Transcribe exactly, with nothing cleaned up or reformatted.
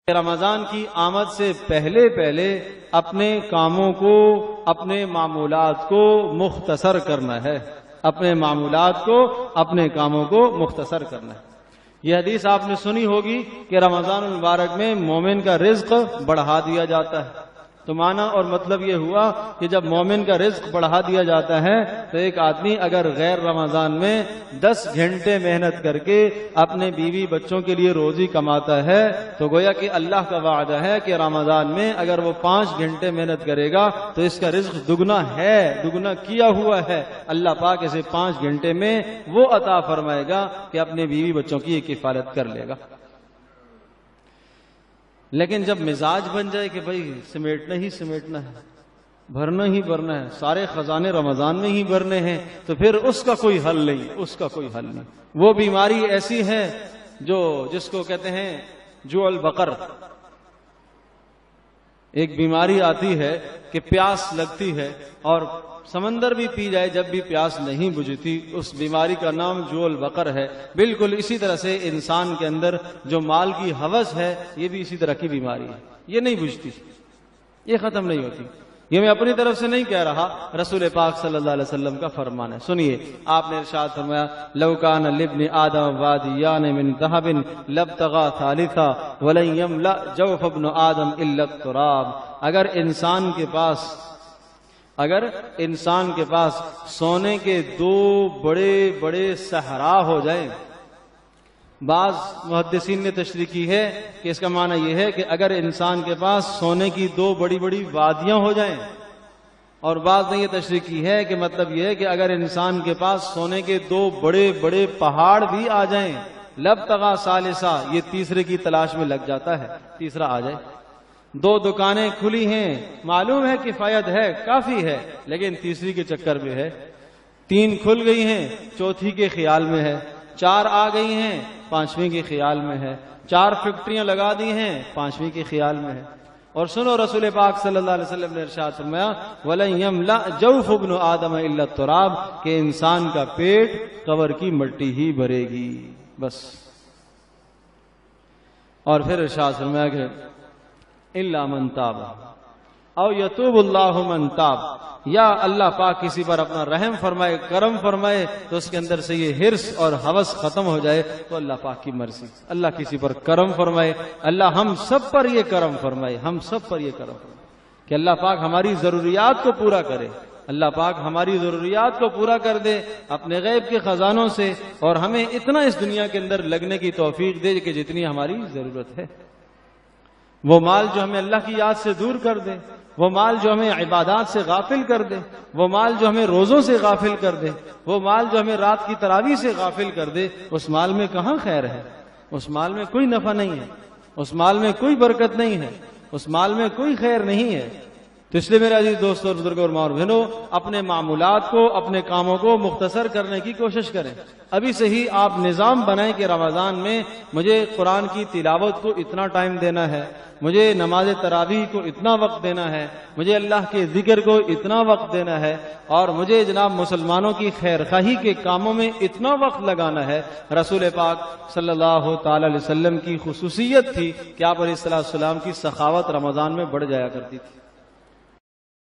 رمضان کی آمد سے پہلے پہلے اپنے کاموں کو، اپنے معمولات کو مختصر کرنا ہے، اپنے معمولات کو، اپنے کاموں کو مختصر کرنا ہے۔ یہ حدیث آپ نے سنی ہوگی کہ رمضان المبارک میں مومن کا رزق بڑھا دیا جاتا ہے۔ تو معنی اور مطلب یہ ہوا کہ جب مومن کا رزق بڑھا دیا جاتا ہے تو ایک آدمی اگر غیر رمضان میں دس گھنٹے محنت کر کے اپنے بیوی بچوں کے لیے روزی کماتا ہے تو گویا کہ اللہ کا وعدہ ہے کہ رمضان میں اگر وہ پانچ گھنٹے محنت کرے گا تو اس کا رزق دگنا ہے، دگنا کیا ہوا ہے۔ اللہ پاک اسے پانچ گھنٹے میں وہ عطا فرمائے گا کہ اپنے بیوی بچوں کی کفالت کر لے گا۔ لیکن جب مزاج بن جائے کہ بھائی سمیٹنا ہی سمیٹنا ہے، بھرنا ہی بھرنا ہے، سارے خزانے رمضان میں ہی بھرنے ہیں، تو پھر اس کا کوئی حل نہیں، اس کا کوئی حل نہیں۔ وہ بیماری ایسی ہے جو جس کو کہتے ہیں جوع البقر، ایک بیماری آتی ہے کہ پیاس لگتی ہے اور سمندر بھی پی جائے جب بھی پیاس نہیں بجھتی، اس بیماری کا نام جوع البقر ہے۔ بالکل اسی طرح سے انسان کے اندر جو مال کی ہوس ہے یہ بھی اسی طرح کی بیماری ہے، یہ نہیں بجھتی، یہ ختم نہیں ہوتی۔ یہ میں اپنی طرف سے نہیں کہہ رہا، رسول پاک صلی اللہ علیہ وسلم کا فرمان ہے۔ سنیے، آپ نے ارشاد فرمایا لو کان لابن آدم وادیان من ذهب لابتغى ثالثا ولن يملأ جوف ابن آدم الا التراب۔ اگر انسان کے پاس اگر انسان کے پاس سونے کے دو بڑے بڑے صحرا ہو جائیں، بعض محدثین نے تشریح کی ہے کہ اس کا معنی یہ ہے کہ اگر انسان کے پاس سونے کی دو بڑی بڑی وادیاں ہو جائیں، اور بعض نے یہ تشریح کی ہے کہ مطلب یہ ہے کہ اگر انسان کے پاس سونے کے دو بڑے بڑے پہاڑ بھی آ جائیں، لبتغى ثالثا، یہ تیسرے کی تلاش میں لگ جاتا ہے، تیسرا آ جائے۔ دو دکانیں کھلی ہیں، معلوم ہے کفایت ہے، کافی ہے، لیکن تیسری کے چکر میں ہے۔ تین کھل گئی ہیں، چوتھی کے خیال میں ہے۔ چار آ گئی ہیں، پانچویں کے خیال میں ہے۔ چار فیکٹریاں لگا دی ہیں، پانچویں کے خیال میں ہے۔ اور سنو، رسول پاک صلی اللہ علیہ وسلم نے ارشاد فرمایا وَلَن يَمْلَأْ جَوْفُ ابْنُ آدَمَ إِلَّا التُّرَابَ، کہ انسان کا پیٹ قبر کی مٹی ہی بھرے گی، بس۔ اور پھر ارشاد فرمایا کہ إِلَّا مَن تَابَ او یتوب اللہ من تاب، یا اللہ پاک کسی پر اپنا رحم فرمائے، کرم فرمائے تو اس کے اندر سے یہ حرص اور ہوس ختم ہو جائے، تو اللہ پاک کی مرضی، اللہ کسی پر کرم فرمائے، اللہ ہم سب پر یہ کرم فرمائے، ہم سب پر یہ کرم فرمائے کہ اللہ پاک ہماری ضروریات کو پورا کرے، اللہ پاک ہماری ضروریات کو پورا کر دے اپنے غیب کے خزانوں سے، اور ہمیں اتنا اس دنیا کے اندر لگنے کی توفیق دے کہ جتنی ہماری ضرورت ہے۔ وہ مال جو ہمیں اللہ کی یاد سے دور کر دے، وہ مال جو ہمیں عبادات سے غافل کر دے، وہ مال جو ہمیں روزوں سے غافل کر دے، وہ مال جو ہمیں رات کی تراویح سے غافل کر دے، اس مال میں کہاں خیر ہے؟ اس مال میں کوئی نفع نہیں ہے، اس مال میں کوئی برکت نہیں ہے، اس مال میں کوئی خیر نہیں ہے۔ تو اس لیے میرے عزیز دوستوں اور بزرگوں اور ماں اور بہنوں، اپنے معمولات کو، اپنے کاموں کو مختصر کرنے کی کوشش کریں۔ ابھی سے ہی آپ نظام بنائیں کہ رمضان میں مجھے قرآن کی تلاوت کو اتنا ٹائم دینا ہے، مجھے نماز تراویح کو اتنا وقت دینا ہے، مجھے اللہ کے ذکر کو اتنا وقت دینا ہے، اور مجھے جناب مسلمانوں کی خیر خواہی کے کاموں میں اتنا وقت لگانا ہے۔ رسول پاک صلی اللہ تعالی علیہ وسلم کی خصوصیت تھی کہ آپ علیہ السلام کی سخاوت رمضان میں بڑھ جایا کرتی تھی۔